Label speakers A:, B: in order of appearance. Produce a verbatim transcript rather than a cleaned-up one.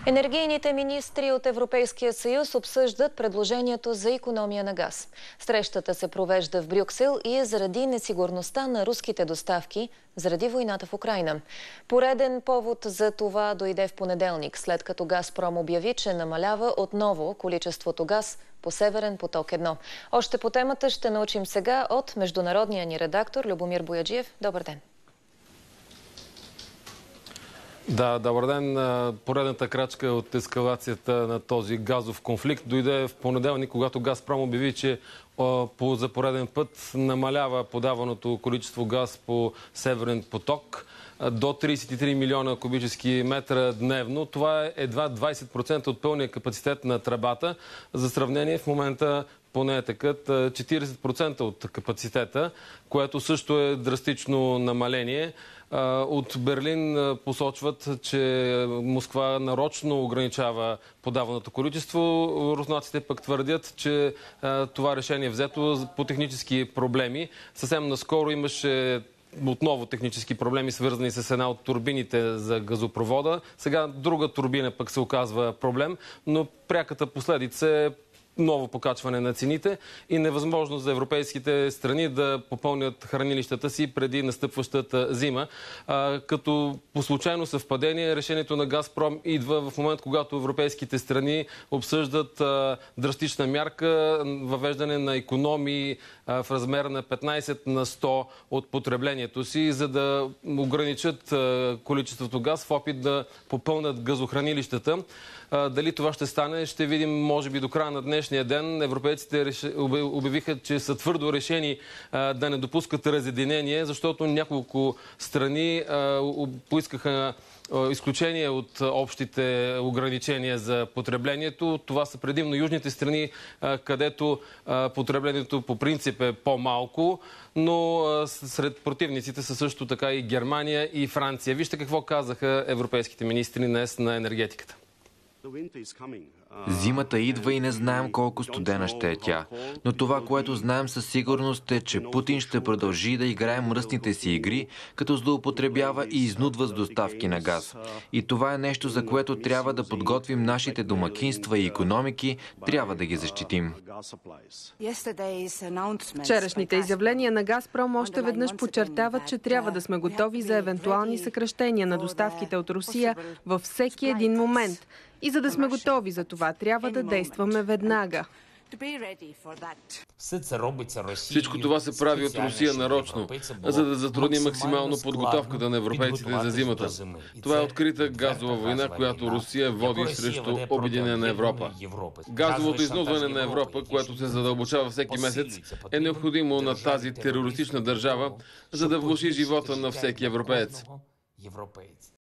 A: Енергийните министри от Европейския съюз обсъждат предложението за икономия на газ. Срещата се провежда в Брюксел и е заради несигурността на руските доставки, заради войната в Украйна. Пореден повод за това дойде в понеделник, след като Газпром обяви, че намалява отново количеството газ по Северен поток едно. Още по темата ще научим сега от международния ни редактор Любомир Бояджиев. Добър ден!
B: Да, добър ден. Поредната крачка от ескалацията на този газов конфликт дойде в понеделник, когато Газпром обяви, че за пореден път намалява подаваното количество газ по Северен поток до тридесет и три милиона кубически метра дневно. Това е едва двадесет процента от пълния капацитет на тръбата. За сравнение, в момента поне е такът четиридесет процента от капацитета, което също е драстично намаление. От Берлин посочват, че Москва нарочно ограничава подаваното количество. Руснаците пък твърдят, че това решение е взето по технически проблеми. Съвсем наскоро имаше отново технически проблеми, свързани с една от турбините за газопровода. Сега друга турбина пък се оказва проблем, но пряката последица е ново покачване на цените и невъзможност за европейските страни да попълнят хранилищата си преди настъпващата зима. А, като по случайно съвпадение решението на Газпром идва в момент, когато европейските страни обсъждат а, драстична мярка, въвеждане на икономии а, в размер на петнадесет на сто от потреблението си, за да ограничат а, количеството газ в опит да попълнят газохранилищата. А, дали това ще стане, ще видим може би до края на днешния ден. Европейците реш... обявиха, че са твърдо решени а, да не допускат разединение, защото няколко страни а, поискаха изключение от общите ограничения за потреблението. Това са предимно южните страни, където потреблението по принцип е по-малко, но сред противниците са също така и Германия и Франция. Вижте какво казаха европейските министри днес на енергетиката.
C: Зимата идва и не знаем колко студена ще е тя. Но това, което знаем със сигурност е, че Путин ще продължи да играе мръсните си игри, като злоупотребява и изнудва с доставки на газ. И това е нещо, за което трябва да подготвим нашите домакинства и икономики, трябва да ги защитим.
D: Вчерашните изявления на Газпром още веднъж подчертават, че трябва да сме готови за евентуални съкращения на доставките от Русия във всеки един момент. И за да сме готови за това, трябва да действаме веднага.
B: Всичко това се прави от Русия нарочно, за да затрудни максимално подготовката на европейците за зимата. Това е открита газова война, която Русия води срещу Обединена Европа. Газовото изнудване на Европа, което се задълбочава всеки месец, е необходимо на тази терористична държава, за да влоши живота на всеки европеец.